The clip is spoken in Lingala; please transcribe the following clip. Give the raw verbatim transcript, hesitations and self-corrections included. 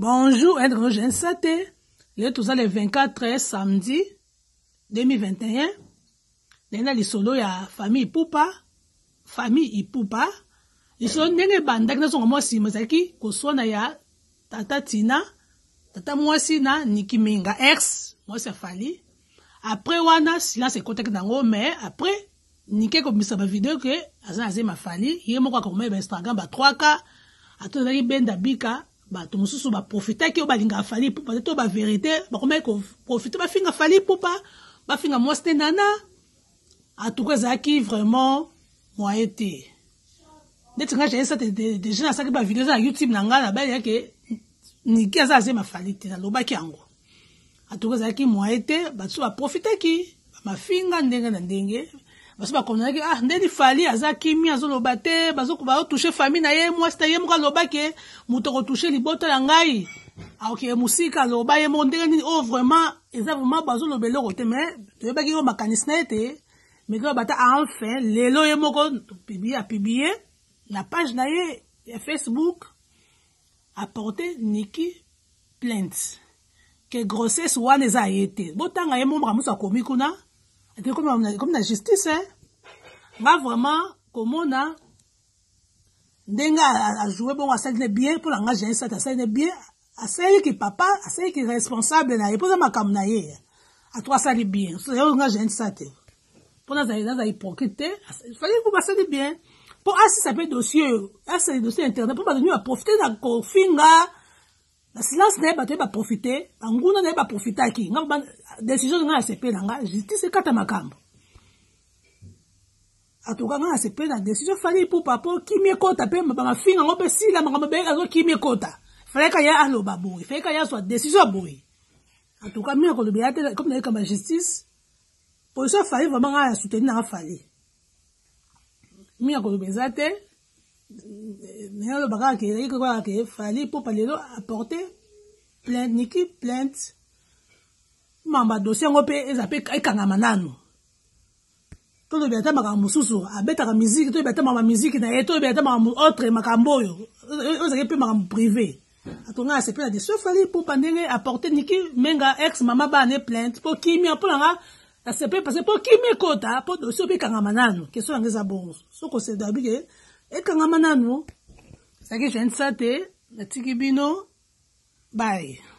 Bonjour, être jeune saté. Le tout ça le vingt-quatre samedi deux mille vingt et un. Lena li solo ya famille Ipupa, famille Ipupa. Li solo nenge banda kina songo mwasi mazaki kosona ya tata Tina, tata mwasi na Niki Minga ex mwasi afali. Après wana silence contact nango mais après Niki ko misa ba vidéo que aza azema fali, yemo kwa ko ba Instagram ba trois K, atozaki benda bika. Ba to mususu ba profiter ki o balinga fali Ipupa to ba vérité ba komay ko profiter ba finga fali Ipupa ba finga mwasi nana a tout cas zaki vraiment moi été d'être nga j'ai ça déjà na ça ba vidéo za YouTube nanga na ba yake Niki aza azema fali te na lobaki yango a tout cas zaki moi été ba so ba profiter ki ba finga ndenge na ndenge baso ba kona ki ah ndeni fali azaki mi azoloba te bazo ba toucher famille na ye moi c'était ye mo loba ke muto ko toucher libota ya ngai ah ok musika loba ye mo ndenge ni oh vraiment eza vraiment bazo lobelo ko te mais to ba ki yo makanisna te mais que bata enfin lelo ye mo ko publier a publier la page na ye ya Facebook a porté Niki plainte que grossesse wana eza été botanga ye mo mramusa komi kuna. Comme, comme la justice, hein, va vraiment, comme on a, denga a joué bon, à ça bien pour l'engager, ça, ça bien, à celle qui papa, à celle qui est responsable, na, et pour ça, ma cam na ye, à toi, ça l'est bien, ça, y'a engagé, ça, te. Pour nous, ça, ça, hypocrite, il fallait que ça l'est bien. Pour, ah, si ça peut dossier, ah, c'est dossier internet, pour pas venir à profiter d'un confinga, la silence n'est pas pas profiter, anguna n'est pas profiter qui, nga décision nga A C P nga justice kata makambo. Atoka nga A C P na décision fallait pour papa qui me kota pe ma finga ngope sila makambo be azo qui me kota. Fallait ka ya alo baboui, fallait ka ya soit décision boui. Atoka mi ko lobia te comme na comme justice. Pour ça fallait vraiment nga soutenir nga fallait. Mi ko lobia te mais le bagage qui est quoi que fallait pour parler là apporter plainte Niki plainte mamba dossier ngopé ezape ekanga manano to le beta maka mususu abeta ka musique to beta mama musique na yeto beta mama autre makambo yo ozake pe maka privé atonga c'est pas de ce fallait pour pandenge apporter Niki menga ex mama ba ne plainte pour kimia pour nga c'est pas parce pour kimia kota pour dossier pe kanga manano question ngeza bon so ko c'est d'habitude et quand on a nous, ça que je ne sais pas, la tigibino, bye.